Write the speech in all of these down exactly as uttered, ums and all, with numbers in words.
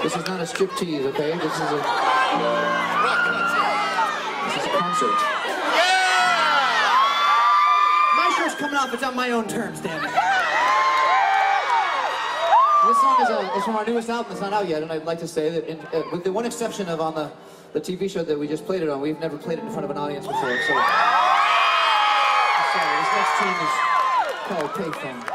This is not a striptease, okay? This is a... This is a concert. My show's coming off, it's on my own terms, damn it. This song is, uh, is from our newest album. It's not out yet, and I'd like to say that, in, uh, with the one exception of on the, the T V show that we just played it on, we've never played it in front of an audience before, so... Sorry, this next tune is called Payphone.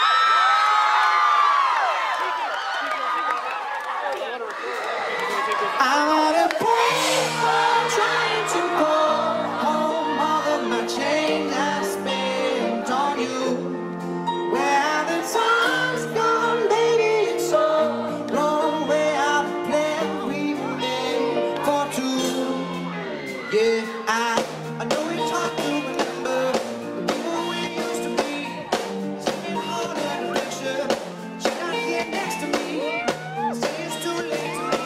I'm at a payphone trying to call home all of my change I spent on you. Where the time's gone, baby, it's so long. Where I've planned we made for two. Yeah, I, I know it's hard to remember the people we used to be. Sitting on a picture, she not here next to me. Say it's too late to leave.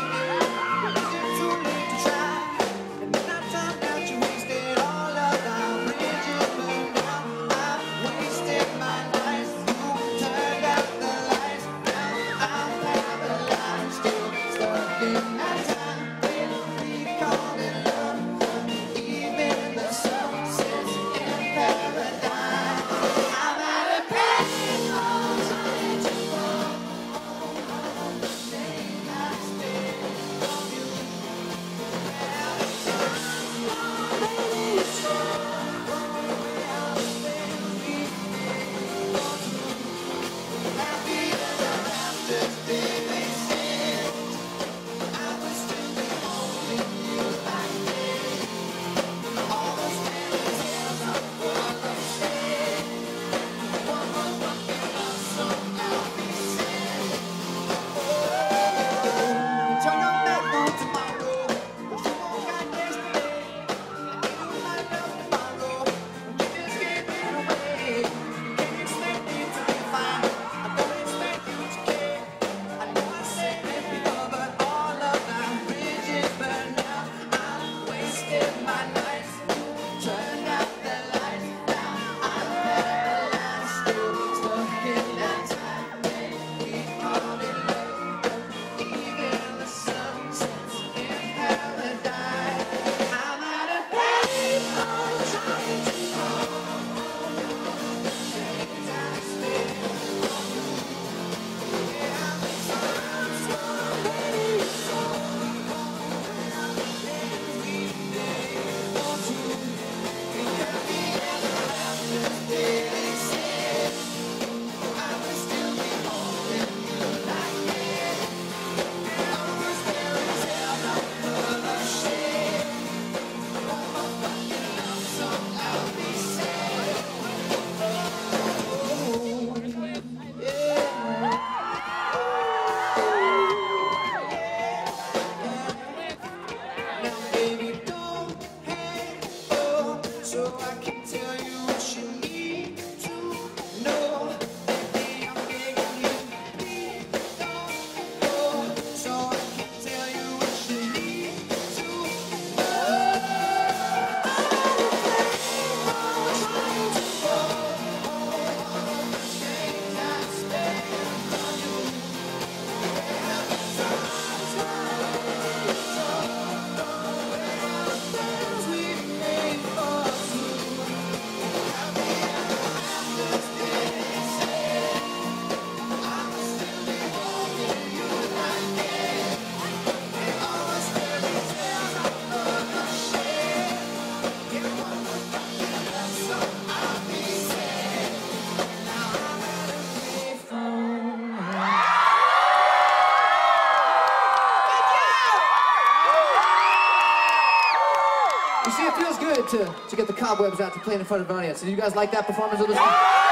You see, it feels good to, to get the cobwebs out to play in front of an audience. Did you guys like that performance of this one?